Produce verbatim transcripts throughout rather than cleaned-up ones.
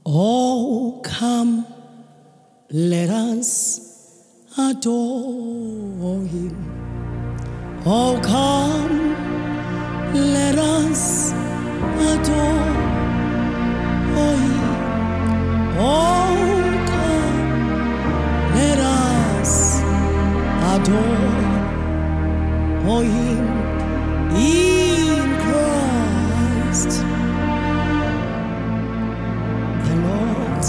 Oh, come, let us adore him. Oh, come, let us adore him. Oh, come, let us adore him in Christ the Lord.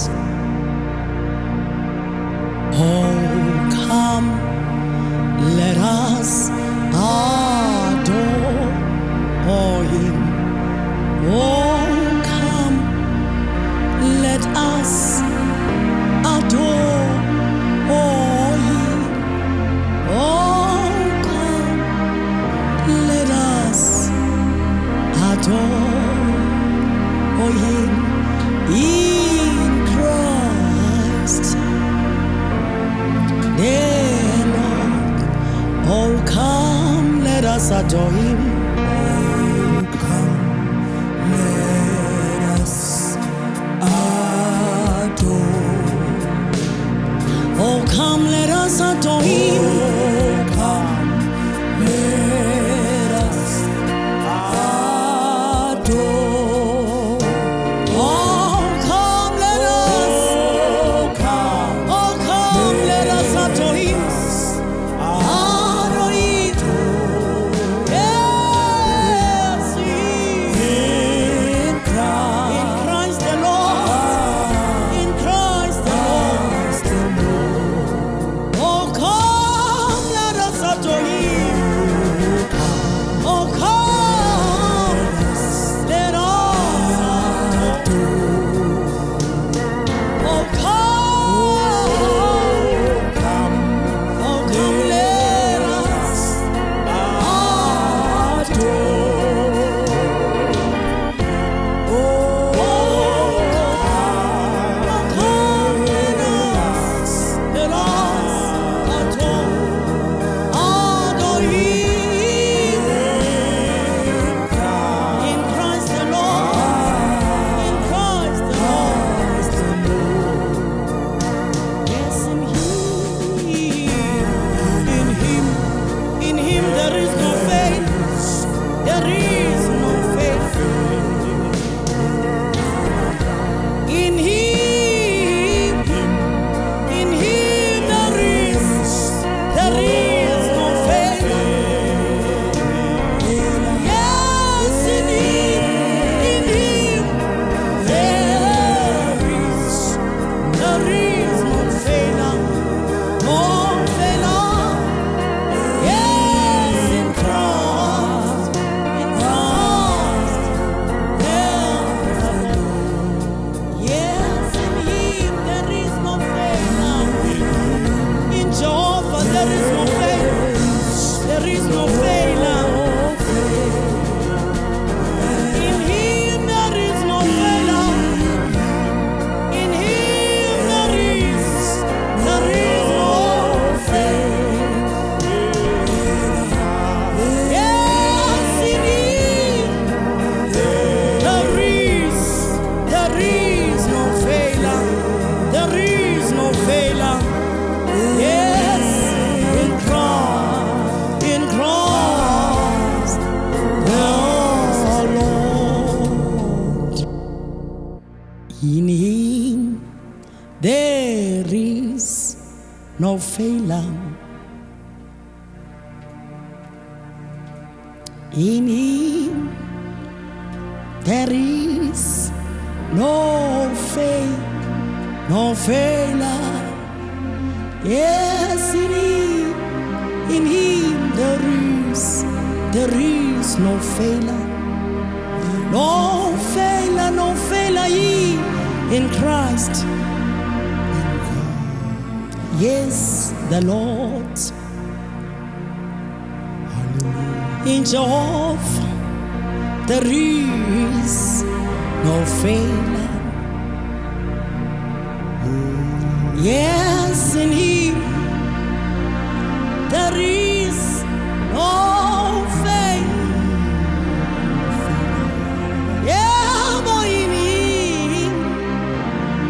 Oh, come, let us adore him. Oh, come, let us adore him. Oh, come, let us adore him in Christ the Lord. Oh, come, let us adore him. Oh, come, let us adore. Oh, come, let us adore him. Oh, come, let us adore. Oh, come, let us. Oh, come, Oh, come, let us adore him. Adore him. Yes, in in Christ, Christ the Lord. In Christ the Lord. Oh, come, let us adore him. Oh, come, let us adore. Oh, come, oh, come, let us In him there is no failure. In him there is no fail, no failure. Yes, in him, in him there is, there is no failure. No failure, no failure ye in Christ. Yes, the Lord. In Jehovah there is no failure. Yes, in him there is no failure. Yeah, but in him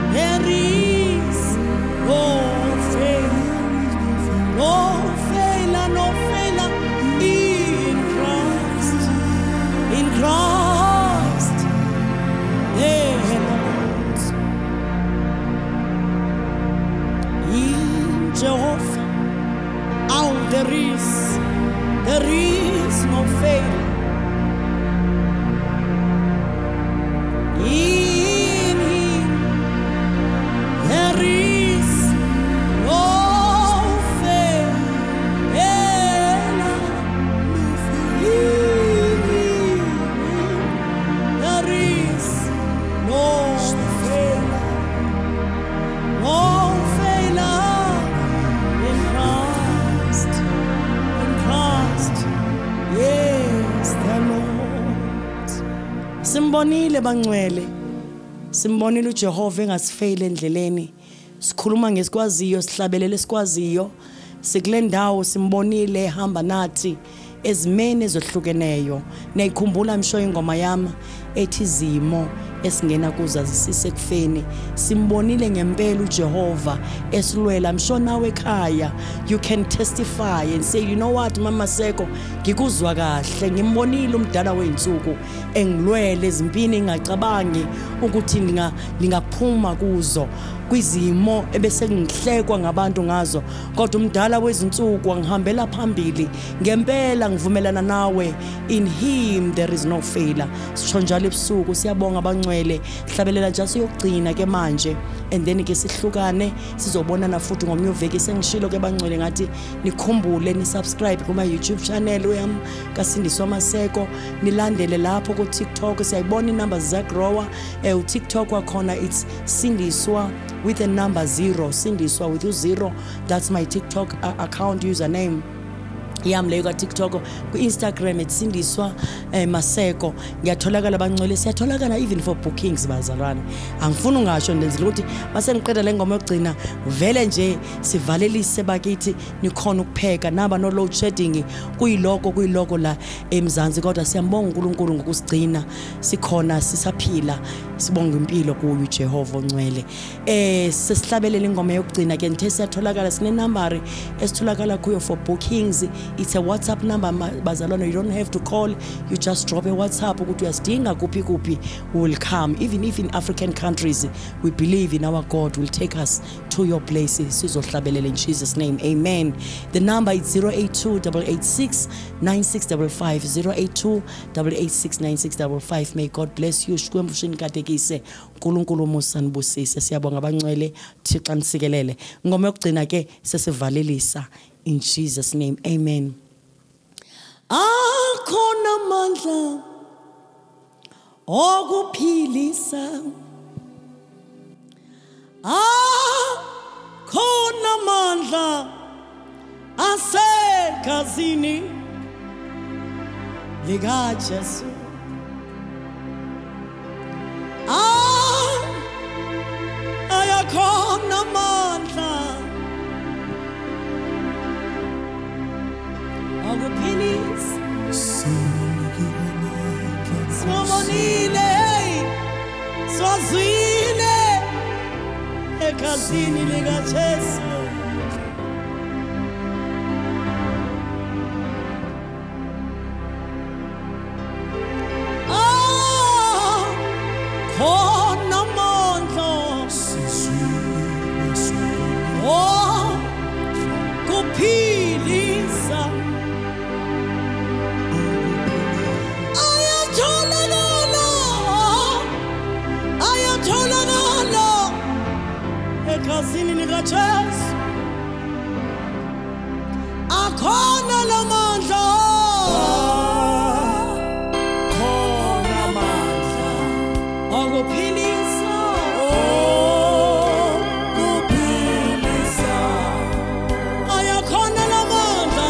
simbonile bangcwele, simbonile uJehova engasifeyile endleleni. Sikhuluma ngesikwaziyo, sihlabelele esikwaziyo. Sikule ndawo simbonile ehamba nathi ezimene ezohlukeneyo. Nayikhumbula msho ingoma yami ethi izimo esingena kuza zisekufeni. Simbonile ngempela uJehova esilwela msho nawe ekhaya. You can testify and say, you know what Mama Seko, ngikuzwa kahle, ngimbonile umdala weinsuku engilwele ezimpini ngacabangi ukuthi ninga ningaphuma kuzo kwizimo ebese ngihlekwa ngabantu ngazo, kodwa umdala wezinsuku angihambela phambili. Ngempela ngivumelana nawe, in him there is no failure. Sisho njalo ebusuku siyabonga abangcwele, hlabelela nje siyogcina ke manje, and then ke sihlukane sizobonana futhi ngomnye uveki. Sengishilo ke bangcwele ngathi nikhumbule ni subscribe kuma YouTube channel yami kaSindiswa Maseko, nilandele lapho ku TikTok siyayibona innumbers za grower. eh u TikTok wakhona it's Sindiswa with a number zero, Sindiswa with you zero. That's my TikTok uh, account username. Yami leyo ka TikTok, ku Instagram at Sindiswa eh, Maseko. Ngiyatholakala bangcwele, siyatholakala even for bookings bazalwane. Angifuni ungasho ndenzile ukuthi mase ngiqeda le ngoma yokugcina vele nje sivalelise bakithi nikhona ukupheka naba no load shedding kuyiloko kuyiloko la eMzansi, kodwa siyambonga uNkulunkulu ngokusigcina sikhona sisaphila. Sibonga impilo kuyo uJehova ongcwele. Eh sesihlabelela ingoma yokugcina ke nithe siyatholakala sine number esitholakala kuyo for bookings. It's a WhatsApp number bazalwane, you don't have to call, you just drop a WhatsApp ukuthi uyasidinga kuphi kuphi, will come. Even if in African countries we believe in our God will take us to your places. Sizohlabelela in Jesus name, amen. The number is zero eight two eight eight six nine six five five, zero eight two eight eight six nine six five five. May God bless you. Shkwembushini katekise uNkulunkulu musanibusise. Siyabonga abangcwele, Thixo nisikelele. Ngoma yokugcina ke sesivalelisa in Jesus name, amen. Akhona mandla okuphilisa, akhona mandla asegazini likaJesu. Ah, ayakhona mandla okuphilisa. Simbonile, swazile egazini likaJesu. Ah, khona mandla oh kuphilisa. Egazini likaJesu akhona lamandla, khona mandla okuphilisa, okuphilisa. Ayakhona lamandla,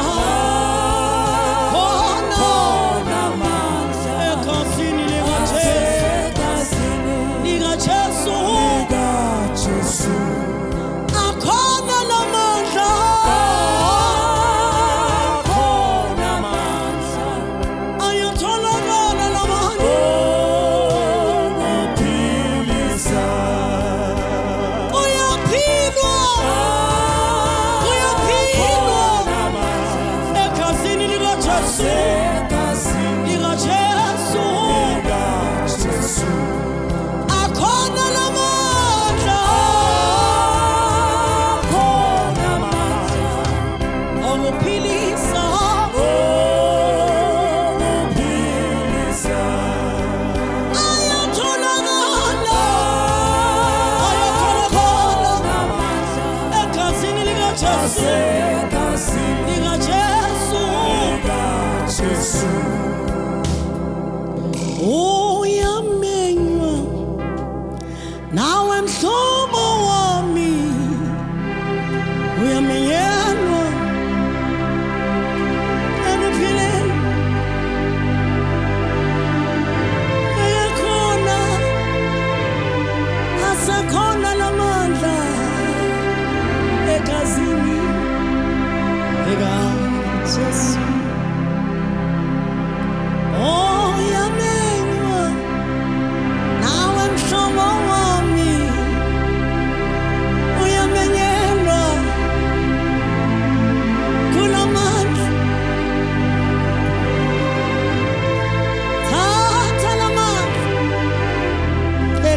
khona mandla egazini likaJesu, likaJesu. Akhona lamandla,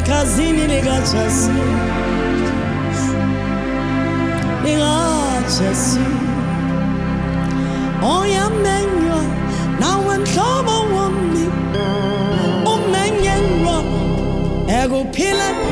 ekhazini likaJesu likaJesu oyamenywa nawe mhlobo wami umenyelwa ekuphileni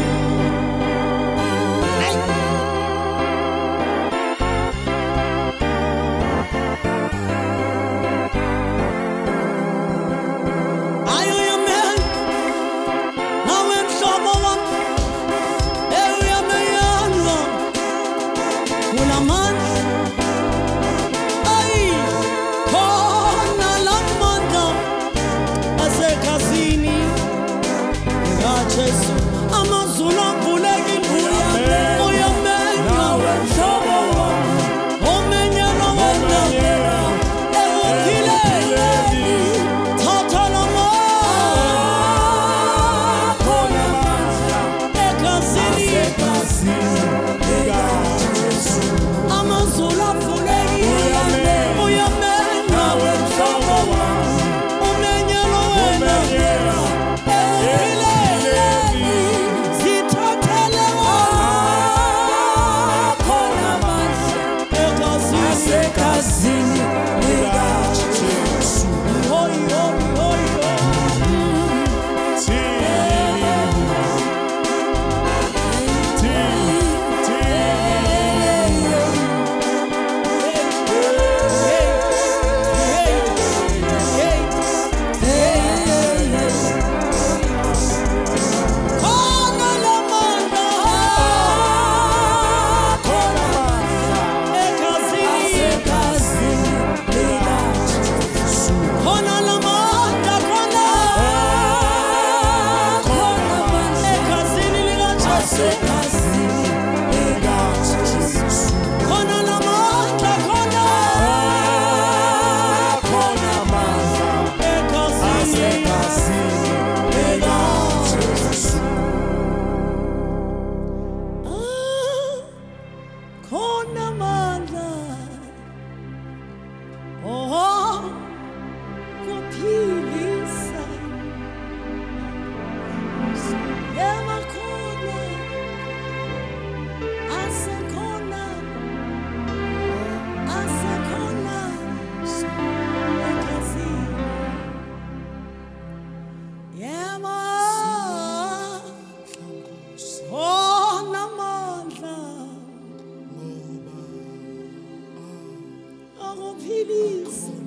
Please.